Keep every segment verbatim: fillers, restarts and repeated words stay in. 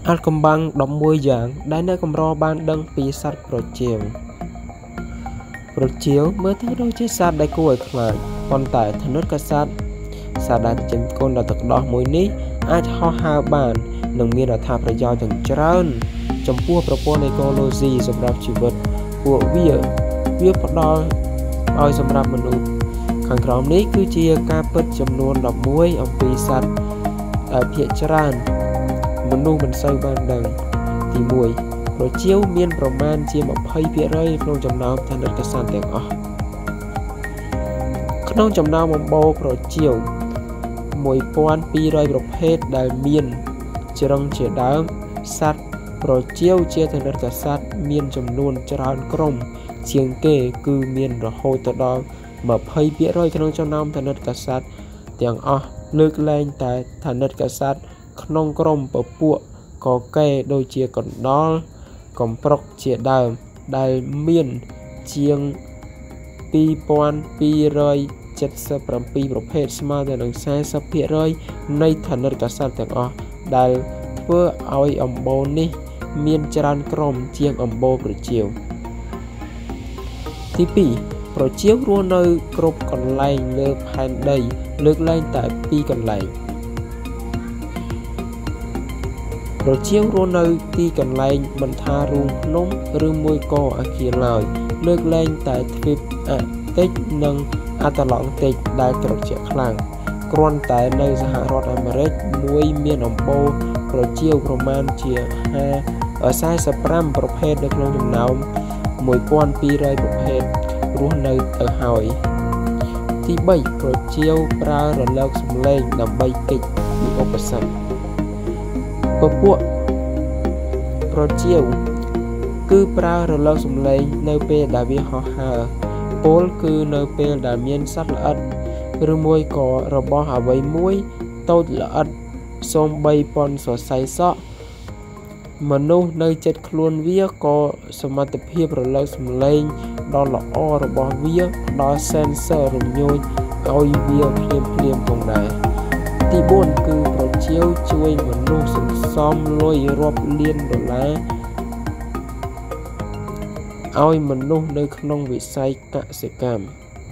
អាចកំបាំងដប់មួយយ៉ាងដែលនៅកម្របានដឹងពីសត្វប្រជៀវប្រជៀវមើលទៅដូចជាសត្វដែលគួរឲ្យខ្លាចប៉ុន្តែធនុតកសត្វសត្វដែលចិញ្ចឹមកូនដ៏ទឹកដោះមួយនេះអាចហោះហើរបាននិងមានអត្ថប្រយោជន៍ទាំងច្រើនចំពោះប្រព័ន្ធអេកូឡូស៊ីសម្រាប់ជីវិតពួកវាវាផ្ដល់ឲ្យសម្រាប់មនុស្សខាងក្រោមនេះគឺជាការពិតចំនួនដប់មួយអំពីសត្វដែលភាគច្រើនមនុស្សមិនសូវបានដឹងទីមួយប្រជៀវមានប្រមាណជា ยี่สิบเปอร์เซ็นต์ ក្នុងចំណោមធនុតកសត្វទាំងអស់ក្នុងចំណោមអំបូរប្រជៀវ មួយពាន់ពីររយ ប្រភេទដែលមានជ្រឹងជាដើមសត្វប្រជៀវជាធនុតកសត្វមានចំនួនច្រើនក្រុមជាងគេគឺមានរហូតទៅដល់ ยี่สิบเปอร์เซ็นต์ ក្នុងចំណោមធនុតកសត្វទាំងអស់លើកលែងតែធនុតកសត្វក្នុងក្រុមពពួកកកែដូចជាកណ្ដុរកំប្រុកជាដើមដែលមានជាង ពីរពាន់ពីររយเจ็ดสิบเจ็ด ប្រភេទស្មើទៅនឹង สี่สิบเปอร์เซ็นต์ នៃធនុតកសត្វទាំងអស់ដែលធ្វើឲ្យអំបូរនេះមានច្រើនក្រុមជាងអំបូរប្រជៀវទីពីរប្រជៀវរស់នៅគ្រប់កន្លែងលើផែនដីលើកលែងតែពីរកន្លែងប្រជៀវរស់នៅទីកន្លែងមិនថារូងភ្នំឬមួយក៏អាគារឡើយលើកលែងតែទ្វីបអាទិកនិងអាត្លង់តិកដែលត្រជាក់ខ្លាំងគ្រាន់តែនៅសហរដ្ឋអាមេរិកមួយមានអំបូរប្រជៀវប្រមាណជា สี่สิบห้า ប្រភេទនៅក្នុងចំណោម មួយពាន់ពីររយ ប្រភេទរស់នៅទៅហើយទីបីប្រជៀវប្រើរលកសំឡេងដើម្បីគេចពីឧបសគ្គពពួកប្រជៀវគឺប្រើរលកសំឡេងនៅពេលដែលវាហោះហើរពលគឺនៅពេលដែលមានសត្វល្អិតឬមួយក៏របស់អ្វីមួយតូចល្អិតសូម្បីប៉ុនសរសៃសក់មនុស្សនៅជិតខ្លួនវាក៏សមត្ថភាពរលកសំឡេងដ៏ល្អរបស់វាផ្ដល់ sensor រំញោចឲ្យវាភ្លាមភ្លាមផងដែរទីបួនគឺប្រជៀវជួយមនុស្សសន្សំលុយរាប់លានដុល្លារឲ្យមនុស្សនៅក្នុងវិស័យកសិកម្ម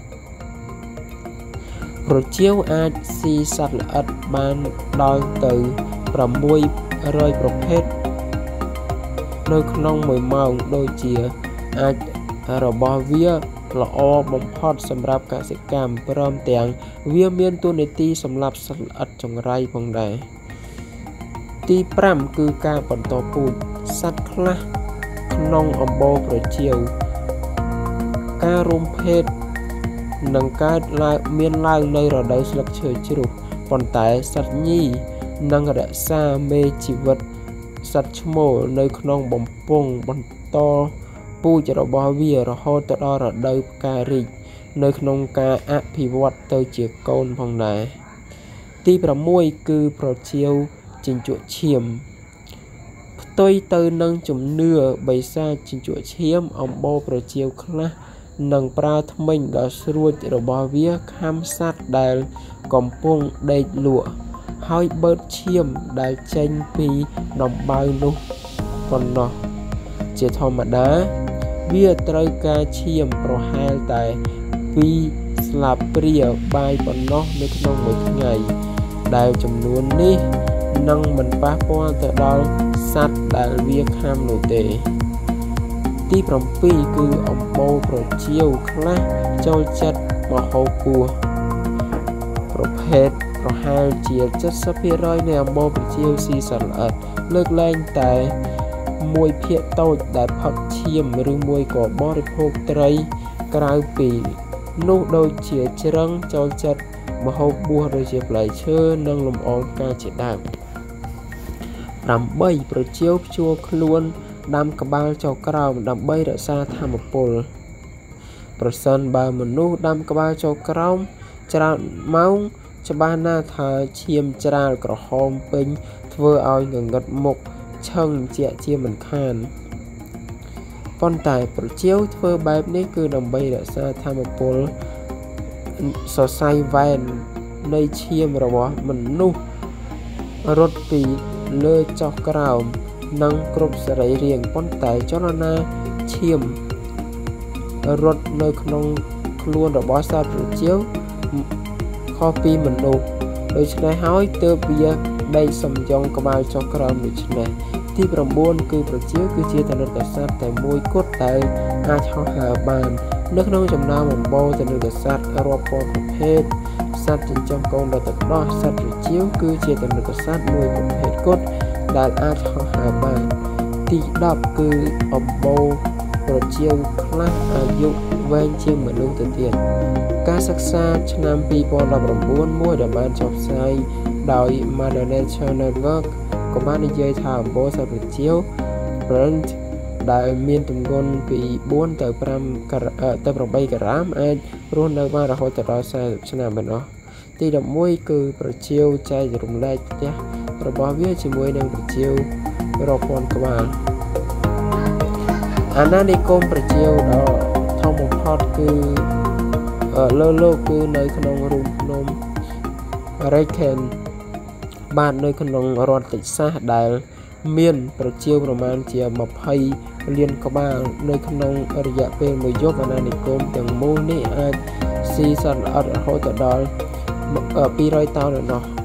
ប្រជៀវអាចស៊ីសត្វល្អិតបានដល់ទៅ ប្រាំមួយរយ ប្រភេទនៅក្នុងមួយម៉ោងដូចជាអាចរបស់វាល្អបំផុតសម្រាប់កសិកម្មព្រមទាំងវាមានតួនាទីសម្រាប់សត្វល្អិតចង្រៃផងដែរទីប្រាំគឺការបន្តពូជសត្វខ្លះក្នុងអំបូរប្រជៀវការរួមភេទនឹងកើតឡើងមានឡើងនៅរដូវស្លឹកឈើជ្រុះប៉ុន្តែសត្វញីនឹងរក្សាមេជីវិតសត្វឈ្មោលនៅក្នុងបំពង់បន្តពូជរបស់វារហូតទៅដល់រដូវផ្ការីកនៅក្នុងការអភិវឌ្ឍទៅជាកូនផងដែរទីប្រាំមួយគឺប្រជៀវជញ្ជក់ឈាមផ្ទុយទៅនឹងជំនឿបិសាចជញ្ជក់ឈាមអំបូរប្រជៀវខ្លះនឹងប្រើធ្មេញដ៏ស្រួចរបស់វាខាំសត្វដែលកំពុងដេកលក់ហើយបឺតឈាមដែលចេញពីដំបៅនោះប៉ុណ្ណោះជាធម្មតាវាត្រូវការឈាមប្រហែលតែពីរស្លាបព្រាបាយប៉ុណ្ណោះនៅក្នុងមួយថ្ងៃដែលចំនួននេះនឹងមិនប៉ះពាល់ទៅដល់សត្វដែលវាខាំនោះទេទីប្រាំពីរគឺអំបូរប្រជៀវខ្លះចូលចិត្តម្ហូបពស់ប្រភេទប្រហែលជា เจ็ดสิบเปอร์เซ็นต์ នៃអំបូរប្រជៀវស៊ីសត្វល្អិតលើកលែងតែមួយភាគតូចដែលផឹកឈាមឬមួយក៏បរិភោគត្រីក្រៅពីនោះដូចជាជ្រឹងចូលចិត្តម្ហូបបួសដូចជាផ្លែឈើនិងលំអងផ្កាជាដើមប្រាំបីប្រជៀវភ្ជួរខ្លួនដាំក្បាលចុះក្រោមដើម្បីរក្សាថាមពលប្រសិនបើមនុស្សដាំក្បាលចុះក្រោមច្រើនម៉ោងច្បាស់ណាស់ថាឈាមច្រាលក្រហមពេញធ្វើឲ្យងងឹតមុខឆឹងជាជាមិនខានប៉ុន្តែប្រជៀវធ្វើបែបនេះគឺដើម្បីរក្សាថាមពលសរសៃវ៉ែននៃឈាមរបស់មនុស្សរត់ពីលើចុះក្រោមនិងគ្រប់សរីរាង្គប៉ុន្តែចលនាឈាមរត់នៅក្នុងខ្លួនរបស់សត្វប្រជៀវខុសពីមនុស្សដូច្នេះហើយទើបវាដេកសំយងក្បាលចុះក្រោមដូច្នេះទី9គឺប្រជៀវគឺជាទនិកសត្វតែមួយគត់ដែលអាចហោះហើរបាននៅក្នុងចំណោមអំបូរទនិកសត្វរាប់ពាន់ប្រភេទសត្វចិញ្ចឹមកូនដ៏ទឹកដោះសត្វប្រជៀវគឺជាទនិកសត្វមួយប្រភេទគត់ដែលអាចហោះហើរបានទី10គឺអំបូរប្រជៀវខ្លះអាយុវែងជាងមនុស្សទៅទៀតការសិក្សាឆ្នាំពីរពាន់ដប់ប្រាំបួនមួយដែលបានចុះផ្សាយដោយ Mother Nature Network ក៏បាននិយាយថាអំបូរសត្វប្រជៀវ Brent ដែលមានទម្ងន់ពីបួនទៅ5ទៅ8ក្រាមអាចរស់នៅបានរហូតដល់สี่สิบឆ្នាំប៉ុណ្ណោះទី11គឺប្រជៀវចែករំលែកផ្ទះរបស់វាជាមួយនឹងប្រជៀវរាប់ពាន់ក្បាលអាណានិគមប្រជៀវដ៏ធំបំផុតគឺលើលោកគឺនៅក្នុងរូងភ្នំ Raken បាននៅក្នុងរដ្ឋ Texas ដែលមានប្រជៀវប្រមាណជា20លានក្បាលនៅក្នុងរយៈពេលមួយយប់អាណានិគមទាំងមូលនេះអាចស៊ីសត្វល្អិតរហូតដល់ពីររយតោនឯណោះ